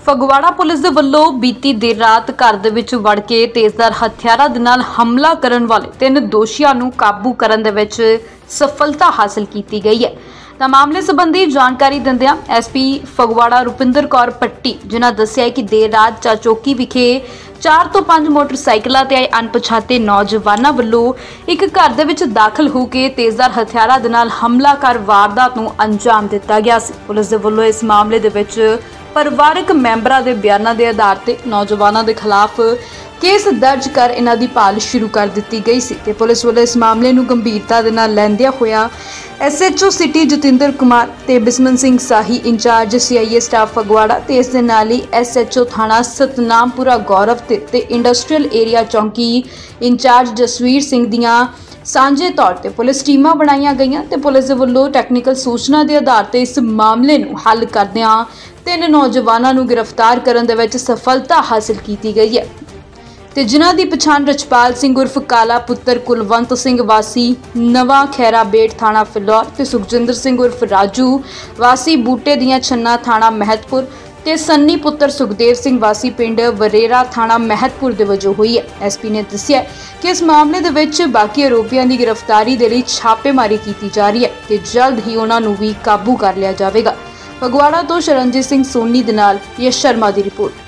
Phagwara police ਦੇ ਵੱਲੋਂ ਬੀਤੀ ਦੇਰ ਰਾਤ ਘਰ ਦੇ ਵਿੱਚ ਵੜ ਕੇ ਤੇਜ਼ਧਾਰ ਹਥਿਆਰਾਂ ਦੇ ਨਾਲ ਹਮਲਾ ਕਰਨ ਵਾਲੇ 3 ਦੋਸ਼ੀਆਂ ਨੂੰ ਕਾਬੂ ਕਰਨ ਦੇ ਵਿੱਚ ਸਫਲਤਾ ਹਾਸਲ ਕੀਤੀ ਗਈ ਹੈ। ਤਾਂ ਮਾਮਲੇ ਸੰਬੰਧੀ ਜਾਣਕਾਰੀ ਦਿੰਦਿਆਂ ਐਸਪੀ ਫਗਵਾੜਾ ਰੁਪਿੰਦਰ ਕੌਰ ਪੱਟੀ ਜਿਨ੍ਹਾਂ ਦੱਸਿਆ ਕਿ ਦੇਰ ਰਾਤ ਚਾਚੋਕੀ ਵਿਖੇ 4 ਤੋਂ 5 ਮੋਟਰਸਾਈਕਲਾਂ ਤੇ ਆਏ ਅਣਪਛਾਤੇ ਨੌਜਵਾਨਾਂ ਵੱਲੋਂ ਇੱਕ ਘਰ ਦੇ ਵਿੱਚ ਦਾਖਲ ਹੋ ਕੇ ਤੇਜ਼ਧਾਰ ਹਥਿਆਰਾਂ ਦੇ ਨਾਲ ਹਮਲਾ ਕਰ ਵਾਰਦਾਤ ਨੂੰ ਅੰਜਾਮ ਦਿੱਤਾ ਗਿਆ ਸੀ। ਪੁਲਿਸ ਦੇ ਵੱਲੋਂ ਇਸ ਮਾਮਲੇ ਦੇ ਵਿੱਚ ਪਰਿਵਾਰਕ ਮੈਂਬਰਾਂ ਦੇ ਬਿਆਨਾਂ ਦੇ ਆਧਾਰ ਤੇ ਨੌਜਵਾਨਾਂ ਦੇ ਖਿਲਾਫ ਕੇਸ ਦਰਜ ਕਰ ਇਹਨਾਂ ਦੀ ਭਾਲ ਸ਼ੁਰੂ ਕਰ ਦਿੱਤੀ ਗਈ ਸੀ ਤੇ ਪੁਲਿਸ ਵੱਲੋਂ ਇਸ ਮਾਮਲੇ ਨੂੰ ਗੰਭੀਰਤਾ ਦੇ ਨਾਲ ਲੈਂਦਿਆਂ ਹੋਇਆ ਐਸਐਚਓ ਸਿਟੀ ਜਤਿੰਦਰ ਕੁਮਾਰ ਤੇ Bisman Singh Sahi incharge CIA staff Phagwara ਤੇ ਇਸ ਦੇ ਨਾਲ ਹੀ ਐਸਐਚਓ ਥਾਣਾ ਸਤਨਾਮਪੁਰਾ ਗੌਰਵ ਤੇ ਇੰਡਸਟਰੀਅਲ ਏਰੀਆ ਚੌਂਕੀ ਇੰਚਾਰਜ ਜਸਵੀਰ ਸਿੰਘ ਦੀਆਂ ਸਾਂਝੇ ਤੌਰ ਤੇ ਪੁਲਿਸ ਟੀਮਾਂ ਬਣਾਈਆਂ ਗਈਆਂ ਤੇ ਪੁਲਿਸ ਦੇ ਵੱਲੋਂ ਟੈਕਨੀਕਲ ਸੂਚਨਾ ਦੇ ਆਧਾਰ ਤੇ ਇਸ ਮਾਮਲੇ ਨੂੰ ਹੱਲ ਕਰਦਿਆਂ 3 ਨੌਜਵਾਨਾਂ ਨੂੰ ਗ੍ਰਿਫਤਾਰ ਕਰਨ ਦੇ ਵਿੱਚ ਸਫਲਤਾ ਹਾਸਲ ਕੀਤੀ ਗਈ ਹੈ ਤੇ ਜਿਨ੍ਹਾਂ ਦੀ ਪਛਾਣ ਰਛਪਾਲ ਸਿੰਘ ਉਰਫ ਕਾਲਾ ਪੁੱਤਰ ਕੁਲਵੰਤ ਸਿੰਘ ਵਾਸੀ ਨਵਾਂ ਖੈਰਾ ਬੇਟ ਥਾਣਾ ਫਿਲੌਰ ਤੇ ਸੁਖਜਿੰਦਰ ਸਿੰਘ ਉਰਫ ਰਾਜੂ ਵਾਸੀ ਬੂਟੇ ਦੀਆਂ ਛੰਨਾ ਥਾਣਾ ਮਹਿਤਪੁਰ ਤੇ ਸੰਨੀ ਪੁੱਤਰ ਸੁਖਦੇਵ ਸਿੰਘ ਵਾਸੀ ਪਿੰਡ ਵਰੇਰਾ ਥਾਣਾ ਮਹਿਤਪੁਰ ਦੇ ਵਜੋਂ ਹੋਈ ਹੈ। ਐਸਪੀ ਨੇ ਦੱਸਿਆ ਕਿ ਇਸ ਮਾਮਲੇ ਦੇ ਵਿੱਚ ਬਾਕੀ ਆਰੋਪੀਆਂ ਦੀ ਗ੍ਰਿਫਤਾਰੀ ਦੇ ਲਈ ਛਾਪੇਮਾਰੀ ਕੀਤੀ ਜਾ ਰਹੀ ਹੈ ਤੇ ਜਲਦ ਹੀ ਉਹਨਾਂ ਨੂੰ ਵੀ ਕਾਬੂ ਕਰ ਲਿਆ ਜਾਵੇਗਾ। ਫਗਵਾੜਾ ਤੋਂ ਸ਼ਰਨਜੀਤ ਸਿੰਘ ਸੋਨੀ ਦੇ ਨਾਲ ਯਸ਼ ਸ਼ਰਮਾ ਦੀ ਰਿਪੋਰਟ।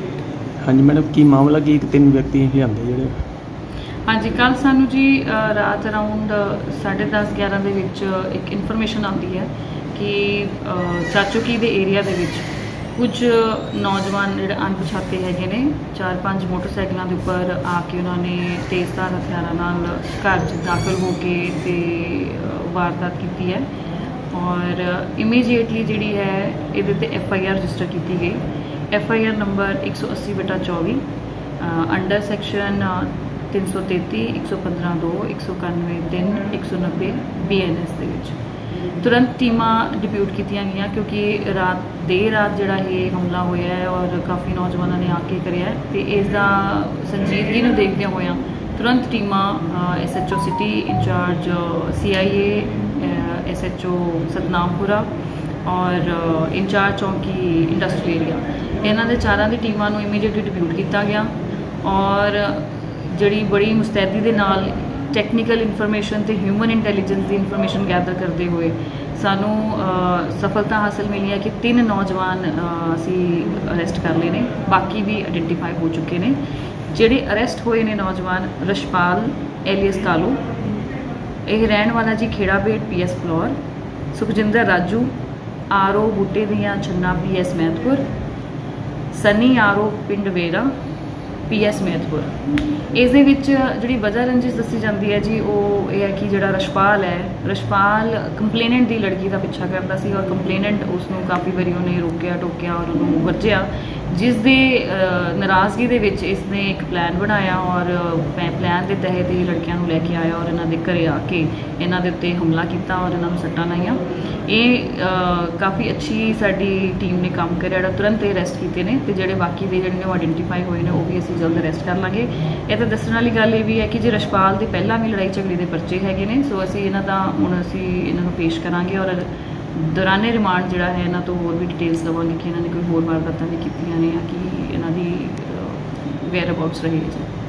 हाँ जी मैडम की मामला कि 3 व्यक्ति लियांदे ਜਿਹੜੇ हाँ जी कल सानू जी रात अराउंड 10:30 11 ਦੇ ਵਿੱਚ ਇੱਕ ਇਨਫੋਰਮੇਸ਼ਨ ਆਉਂਦੀ ਹੈ ਕਿ ਚਾਚੋਕੀ ਦੇ ਏਰੀਆ ਦੇ ਵਿੱਚ ਕੁਝ ਨੌਜਵਾਨ ਜਿਹੜੇ ਅਣਪਛਾਤੇ ਹੈਗੇ ਨੇ 4-5 ਮੋਟਰਸਾਈਕਲਾਂ ਦੇ ਉੱਪਰ ਆ ਕੇ ਉਹਨਾਂ ਨੇ ਤੇਜ਼ਧਾਰ ਹਥਿਆਰਾਂ ਨਾਲ ਘਰ 'ਚ ਦਾਖਲ ਹੋ ਕੇ ਤੇ ਵਾਰਦਾਤ ਕੀਤੀ ਹੈ ਔਰ ਇਮੀਡੀਏਟਲੀ ਜਿਹੜੀ ਹੈ ਇਹਦੇ ਤੇ FIR ਰਜਿਸਟਰ ਕੀਤੀ ਗਈ। FIR number 180/24 under section 333 115(2) 191(3) 190 BNS ਦੇ ਵਿੱਚ तुरंत टीमां डिप्यूट कीतियां गईयां क्योंकि देर रात जिहड़ा ये हमला होया है और काफ़ी नौजवानों ने आके करिया है तो इसका संजीदगी नूं देखदे होया तुरंत टीमां SHO city incharge CIA SHO Satnampura और इंचार्ज चौंकी इंडस्ट्री एरिया इन्हां दे चारां दी टीमां नूं इमीडिएटली डिप्यूट किया गया और जिहड़ी बड़ी मुस्तैदी दे नाल टैक्नीकल इन्फॉर्मेशन तो ह्यूमन इंटैलीजेंस की इन्फॉर्मेशन गैदर करते हुए सानू सफलता हासिल मिली है कि 3 नौजवान असी अरेस्ट कर लिए ने बाकी भी आइडेंटिफाई हो चुके हैं। जिहड़े अरेस्ट होए ने नौजवान रछपाल एलियस कालू यह रहन वाला जी खेड़ा बेट PS फ्लोर सुखजिंदर राजू RO बूटे दियाँ छन्ना PS मैतपुर सनी RO पिंड वेरा PS मैतपुर इस जी वजह रंजिश दसी जाती है जी वो ये है कि जोड़ा रछपाल कंप्लेनेंट की लड़की का पिछा करता सी और कंप्लेनेंट उसनों काफ़ी बारी उन्हें रोकया टोकया और उन्होंने वरजिया जिस दे नाराज़गी दे विच इसने एक प्लान बनाया और प्लान के तहत ही लड़कियां नूं लैके आया और इन्हों के घरे आके इन्हों के उत्ते हमला किया और इन्हों सट्टां लाइयां। ये काफ़ी अच्छी साडी टीम ने काम करिया तुरंत अरेस्ट किए हैं तो जोड़े बाकी दे जिहड़े आइडेंटिफाई होए हैं वो भी असीं जल्द अरेस्ट कर लांगे। ये तो दस्सण वाली गल ये भी है कि जो रछपाल के पहला भी लड़ाई झगड़े के परचे हैगे ने सो असीं इन्हां दा हुण असीं इन्हां नूं पेश करांगे और दौराने रिमांड जिहड़ा है इन्हां तो होर भी डिटेल्स लवांगे कि इन्हां ने कोई होर वारदातां भी कीतियां ने या कि इन्हां दी वेयर अबाउट्स रही है जी।